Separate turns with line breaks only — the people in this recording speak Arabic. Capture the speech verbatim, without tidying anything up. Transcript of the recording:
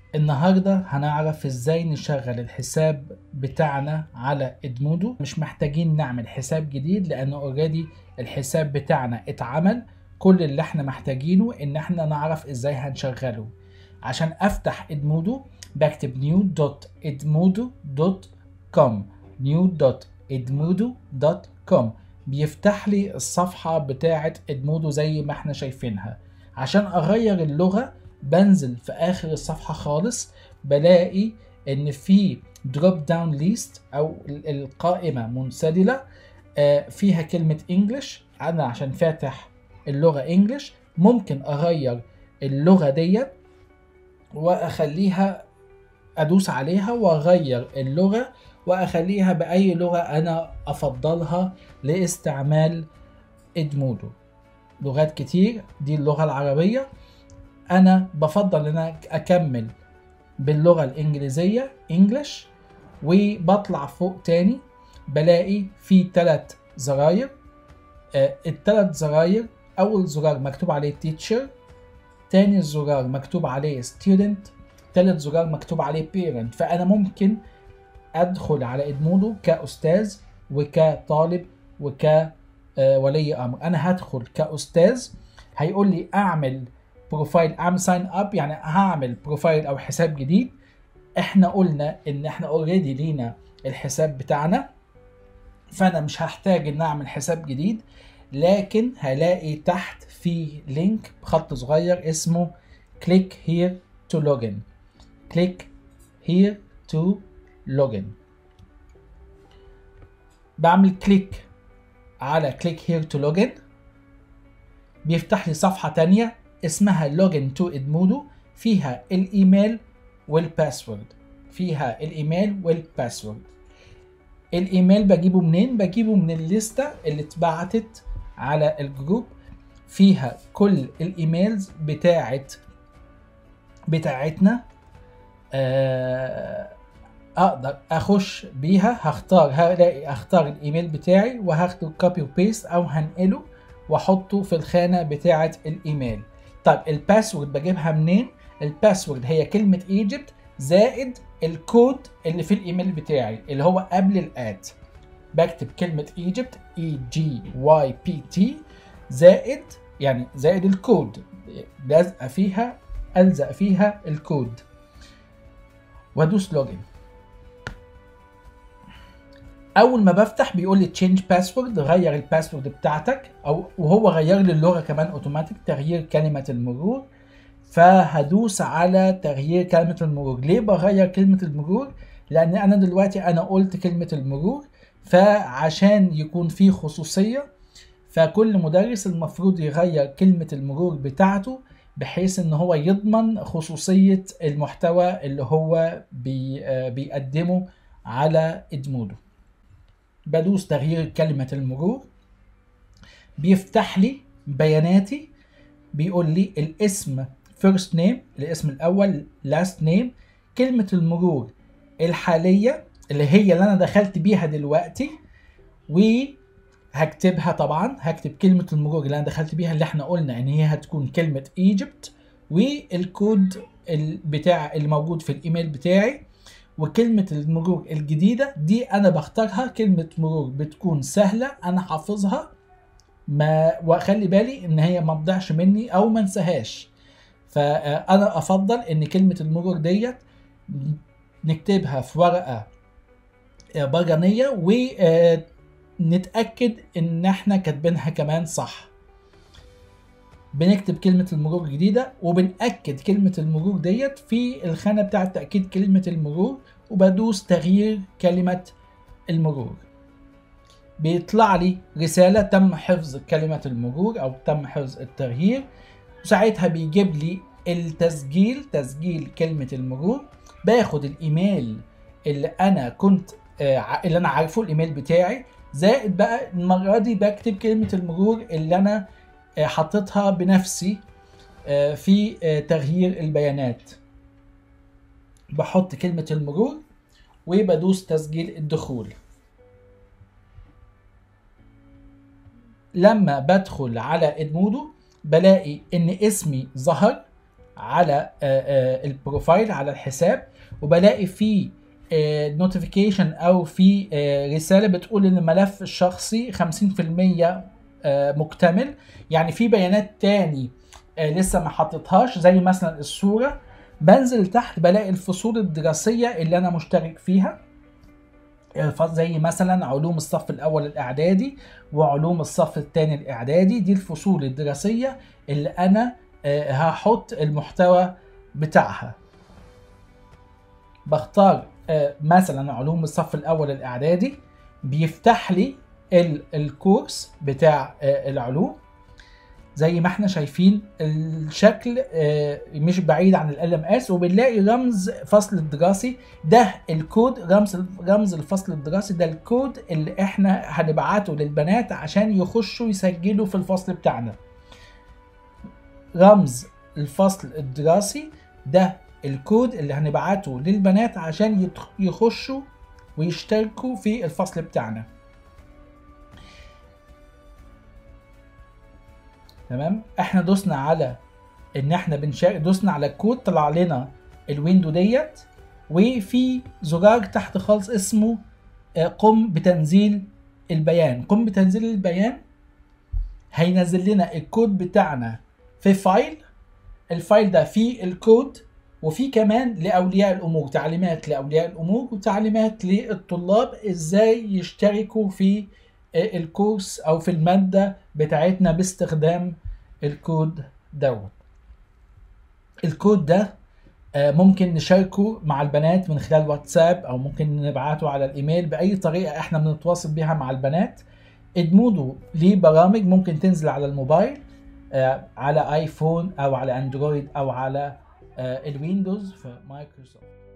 النهاردة هنعرف ازاي نشغل الحساب بتاعنا على ادمودو. مش محتاجين نعمل حساب جديد لانه اوريدي الحساب بتاعنا اتعمل. كل اللي احنا محتاجينه ان احنا نعرف ازاي هنشغله. عشان افتح ادمودو بكتب new dot edmodo dot com new dot edmodo dot com. بيفتح لي الصفحة بتاعة ادمودو زي ما احنا شايفينها. عشان اغير اللغة بنزل في اخر الصفحة خالص، بلاقي ان في دروب داون ليست او القائمة منسدلة فيها كلمة انجلش. انا عشان فاتح اللغة انجلش ممكن اغير اللغة ديت واخليها، ادوس عليها واغير اللغة واخليها باي لغة انا افضلها لاستعمال ادمودو. لغات كتير، دي اللغة العربية. انا بفضل ان انا اكمل باللغة الانجليزية انجلش، وبطلع فوق تاني بلاقي في ثلاث زراير. آه الثلاث زراير، اول زرار مكتوب عليه teacher، تاني زرار مكتوب عليه student، ثالث زرار مكتوب عليه parent. فانا ممكن ادخل على ادمودو كاستاذ وكطالب وكولي امر. انا هدخل كاستاذ، هيقول لي اعمل بروفايل، اعمل ساين اب، يعني هعمل بروفايل او حساب جديد. احنا قلنا ان احنا اوريدي لينا الحساب بتاعنا، فانا مش هحتاج ان اعمل حساب جديد. لكن هلاقي تحت في لينك بخط صغير اسمه click here to login. click here to login. بعمل كليك على click here to login، بيفتح لي صفحة تانية اسمها login to edmodo، فيها الايميل والباسورد. فيها الايميل والباسورد. الايميل بجيبه منين؟ بجيبه من الليستة اللي اتبعتت على الجروب، فيها كل الايميلز بتاعت بتاعتنا. آه اقدر اخش بيها، هختار هلاقي اختار الايميل بتاعي وهاخده كوبي وبيست او هنقله واحطه في الخانة بتاعة الايميل. طيب الباسورد بجيبها منين؟ الباسورد هي كلمة ايجيبت زائد الكود اللي في الايميل بتاعي اللي هو قبل الاد. بكتب كلمة ايجيبت اي جي واي بي تي زائد، يعني زائد الكود، لازقة فيها الزق فيها الكود، وادوس لوجن. اول ما بفتح بيقول لي تشينج باسورد، غير الباسورد بتاعتك، او وهو غير لي اللغه كمان اوتوماتيك، تغيير كلمه المرور. فهدوس على تغيير كلمه المرور. ليه بغير كلمه المرور؟ لان انا دلوقتي انا قلت كلمه المرور، فعشان يكون في خصوصيه فكل مدرس المفروض يغير كلمه المرور بتاعته بحيث ان هو يضمن خصوصيه المحتوى اللي هو بي بيقدمه على ادمودو. بدوس تغيير كلمة المرور، بيفتح لي بياناتي، بيقول لي الاسم first name، الاسم الأول، last name، كلمة المرور الحالية اللي هي اللي أنا دخلت بيها دلوقتي، وهكتبها طبعا. هكتب كلمة المرور اللي أنا دخلت بيها اللي احنا قلنا إن هي هتكون كلمة Egypt، والكود بتاع اللي موجود في الإيميل بتاعي. وكلمة المرور الجديدة دي أنا بختارها، كلمة مرور بتكون سهلة أنا حافظها، ما وأخلي بالي إن هي ما تضيعش مني أو ما انساهاش. فأنا أفضل إن كلمة المرور ديت نكتبها في ورقة برجانية ونتأكد إن إحنا كاتبينها كمان صح. بنكتب كلمة المرور الجديدة وبنأكد كلمة المرور ديت في الخانة بتاعة تأكيد كلمة المرور، وبدوس تغيير كلمة المرور. بيطلع لي رسالة تم حفظ كلمة المرور أو تم حفظ التغيير، وساعتها بيجيب لي التسجيل، تسجيل كلمة المرور. باخد الإيميل اللي أنا كنت آه اللي أنا عارفه، الإيميل بتاعي، زائد بقى المرة دي بكتب كلمة المرور اللي أنا حطيتها بنفسي في تغيير البيانات. بحط كلمة المرور وبدوس تسجيل الدخول. لما بدخل على ادمودو بلاقي ان اسمي ظهر على البروفايل على الحساب، وبلاقي فيه نوتيفيكيشن او في رساله بتقول ان الملف الشخصي خمسين في المية مكتمل، يعني في بيانات تاني لسه ما حطيتهاش زي مثلا الصوره. بنزل تحت بلاقي الفصول الدراسيه اللي انا مشترك فيها، زي مثلا علوم الصف الاول الاعدادي وعلوم الصف الثاني الاعدادي. دي الفصول الدراسيه اللي انا هحط المحتوى بتاعها. بختار مثلا علوم الصف الاول الاعدادي، بيفتح لي الكورس بتاع العلوم زي ما احنا شايفين. الشكل مش بعيد عن ال ام اس، وبنلاقي رمز فصل الدراسي. ده الكود، رمز رمز الفصل الدراسي ده الكود اللي احنا هنبعته للبنات عشان يخشوا يسجلوا في الفصل بتاعنا. رمز الفصل الدراسي ده الكود اللي هنبعته للبنات عشان يخشوا ويشتركوا في الفصل بتاعنا. تمام، احنا دوسنا على ان احنا بنشارك، دوسنا على الكود طلع لنا الويندو ديت، وفي زرار تحت خالص اسمه قم بتنزيل البيان. قم بتنزيل البيان هينزل لنا الكود بتاعنا في فايل. الفايل ده فيه الكود، وفي كمان لأولياء الأمور، تعليمات لأولياء الأمور وتعليمات للطلاب ازاي يشتركوا في الكورس أو في المادة بتاعتنا باستخدام الكود دوت. الكود ده ممكن نشاركه مع البنات من خلال واتساب، أو ممكن نبعته على الإيميل بأي طريقة احنا بنتواصل بيها مع البنات. ادمودو ليه برامج ممكن تنزل على الموبايل، على ايفون او على اندرويد او على الويندوز في مايكروسوفت.